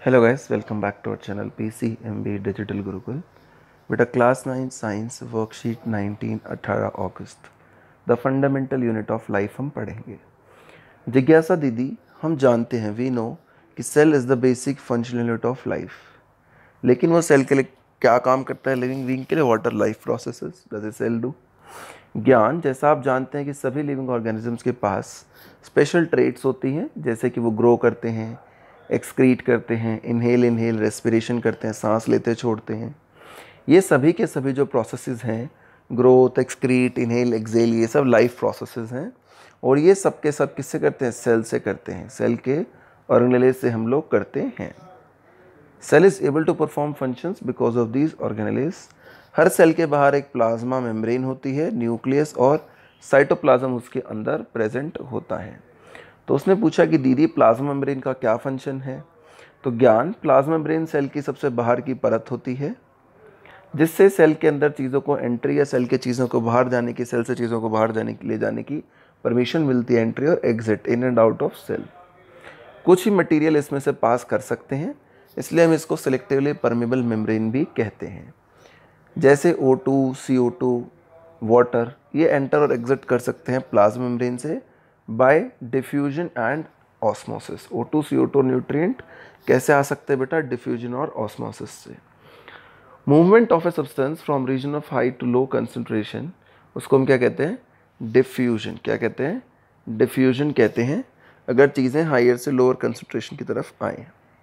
Hello guys, welcome back to our channel PCMB digital Gurukul. बेटा class 9 science worksheet 19 18 अगस्त the fundamental unit of life हम पढ़ेंगे। जिज्ञासा दीदी, हम जानते हैं वी नो कि cell is the basic functional unit of life, लेकिन वो सेल के लिए क्या काम करता है? लिविंग बीइंग के लिए what life processes does a cell do. Gyan, जैसा आप जानते हैं कि सभी लिविंग ऑर्गेनिजम्स के पास स्पेशल ट्रेट्स होती हैं, जैसे कि वो ग्रो करते हैं, एक्सक्रीट करते हैं, इनहेल रेस्पिरेशन करते हैं, सांस लेते छोड़ते हैं। ये सभी के सभी जो प्रोसेसेस हैं, ग्रोथ, एक्सक्रीट, इनहेल, एक्सेल, ये सब लाइफ प्रोसेसेस हैं। और ये सब के सब किससे करते हैं? सेल से करते हैं। सेल के ऑर्गेनेल से हम लोग करते हैं। Cell is able to perform functions because of these organelles. हर सेल के बाहर एक प्लाज्मा मेम्ब्रेन होती है, न्यूक्लियस और साइटोप्लाज्म उसके अंदर प्रेजेंट होता है। तो उसने पूछा कि दीदी प्लाज्मा मेम्ब्रेन का क्या फंक्शन है? तो ज्ञान, प्लाज्मा मेम्ब्रेन सेल की सबसे बाहर की परत होती है, जिससे सेल के अंदर चीज़ों को एंट्री या सेल के चीज़ों को बाहर जाने की, सेल से चीज़ों को बाहर जाने के लिए जाने की परमिशन मिलती है, एंट्री और exit, in and out of cell. कुछ ही मटेरियल इसमें से पास कर सकते हैं, इसलिए हम इसको सिलेक्टिवली परमेबल मेम्ब्रेन भी कहते हैं। जैसे O2, CO2, वाटर, ये एंटर और एग्जिट कर सकते हैं प्लाज्मा मेम्ब्रेन से by diffusion and osmosis. O2, CO2 nutrient कैसे आ सकते हैं बेटा? डिफ्यूजन और ऑस्मोसिस से। Movement of a substance from region of high to low concentration, उसको हम क्या कहते हैं? डिफ्यूजन। क्या कहते हैं? डिफ्यूजन कहते हैं, अगर चीज़ें हायर से लोअर कंसंट्रेशन की तरफ आए।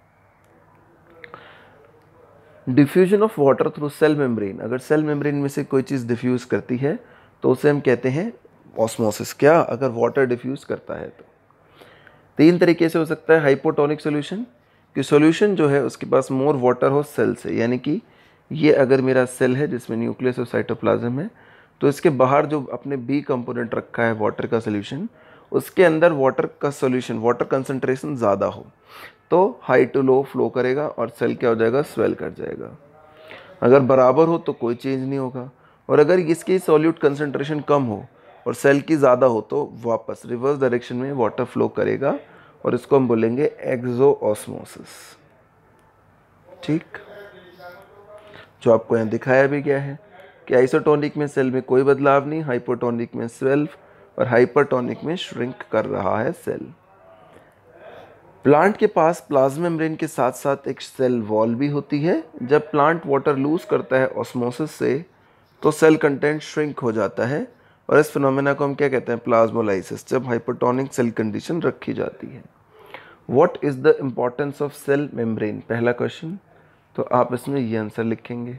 Diffusion of water through cell membrane, अगर सेल मेम्ब्रेन में से कोई चीज़ डिफ्यूज करती है तो उसे हम कहते हैं ऑस्मोसिस। क्या? अगर वाटर डिफ्यूज करता है तो। तीन तरीके से हो सकता है। हाइपोटोनिक सोल्यूशन, कि सोल्यूशन जो है उसके पास मोर वाटर हो सेल से, यानी कि ये अगर मेरा सेल है जिसमें न्यूक्लियस और साइटोप्लाज्म है, तो इसके बाहर जो अपने बी कंपोनेंट रखा है वाटर का सोल्यूशन, उसके अंदर वाटर का सोल्यूशन, वाटर कंसंट्रेशन ज़्यादा हो तो हाई टू लो फ्लो करेगा और सेल क्या हो जाएगा? स्वेल कर जाएगा। अगर बराबर हो तो कोई चेंज नहीं होगा, और अगर इसकी सॉल्यूट कंसंट्रेशन कम हो और सेल की ज़्यादा हो तो वापस रिवर्स डायरेक्शन में वाटर फ्लो करेगा, और इसको हम बोलेंगे एक्सोऑस्मोसिस। ठीक, जो आपको यहाँ दिखाया भी गया है कि आइसोटोनिक में सेल में कोई बदलाव नहीं, हाइपोटोनिक में स्वेल और हाइपरटोनिक में श्रिंक कर रहा है सेल। प्लांट के पास प्लाज्मा मेम्ब्रेन के साथ साथ एक सेल वॉल भी होती है। जब प्लांट वाटर लूज करता है ऑस्मोसिस से तो सेल कंटेंट श्रिंक हो जाता है, और इस फिनोमेना को हम क्या कहते हैं? प्लाज्मोलाइसिस, जब हाइपरटोनिक सेल कंडीशन रखी जाती है। What is the importance of cell membrane? पहला क्वेश्चन, तो आप इसमें ये आंसर लिखेंगे।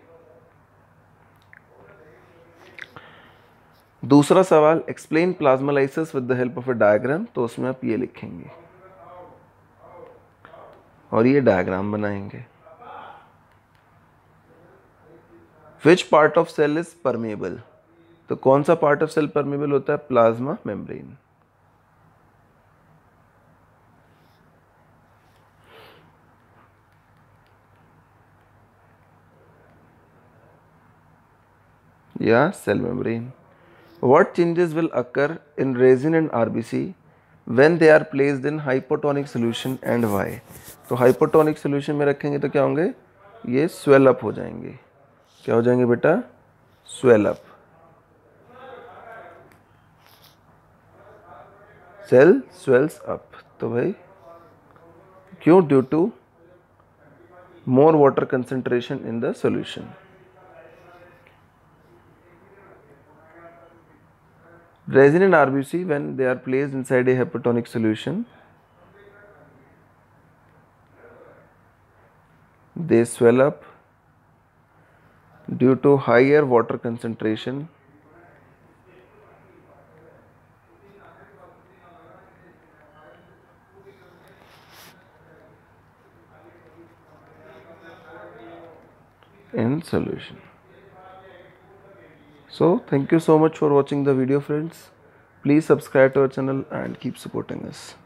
दूसरा सवाल, explain plasmolysis with the help of a diagram, तो उसमें आप ये लिखेंगे और ये डायग्राम बनाएंगे। Which part of cell is permeable, तो कौन सा पार्ट ऑफ सेल परमेबल होता है? Plasma membrane. या cell membrane. What changes will occur in resin and RBC when they are placed in hypotonic solution and why? तो hypotonic solution में रखेंगे तो क्या होंगे? ये swell up हो जाएंगे। क्या हो जाएंगे बेटा? swell up। Cell swells up, तो भाई क्यों? Due to more water concentration in the solution. Resin and RBC when they are placed inside a hypotonic solution, they swell up due to higher water concentration in solution. So thank you so much for watching the video, friends. Please subscribe to our channel and keep supporting us.